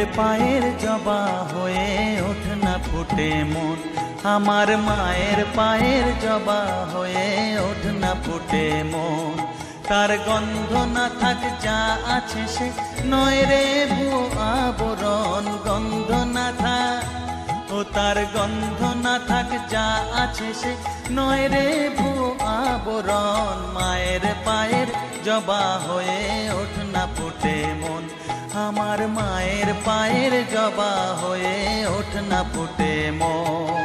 পায়ের জবা হয়ে ওঠ না ফুটে মন, আমার মায়ের পায়ের জবা হয়ে ওঠ না ফুটে মন। তার গন্ধ না থাক যা আছে সে নয় রে ভুয়ো আবরণ, গন্ধ না থাক ও তার গন্ধ না থাক যা আছে সে নয় রে ভুয়ো আবরণ। মায়ের পায়ের জবা হয়ে ওঠ না ফুটে মন, আমার মায়ের পায়ের জবা হয়ে ওঠ না ফুটে মন।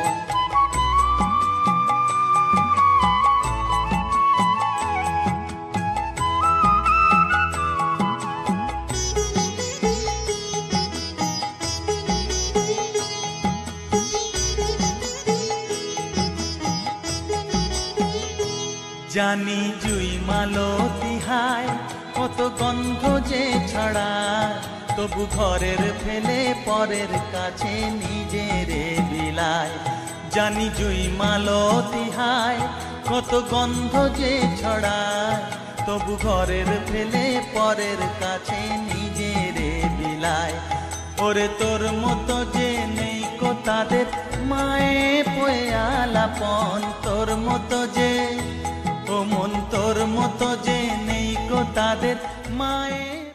জানি জুই মালতী হায় কত গন্ধ যে ছড়ায়, তবু ঘরের ফেলে পরের কাছে নিজেরে বিলায়। জানি জুই মালতী হায় কত গন্ধ যে ছড়ায়, তবু ঘরের ফেলে পরের কাছে নিজেরে বিলায়। ওরে তোর মতো যে নেই কো তাদের মায়ে পয়ে আলাপন, তোর মতো যে ও মন তোর মতো যে নেই গো তাদের মায়ে।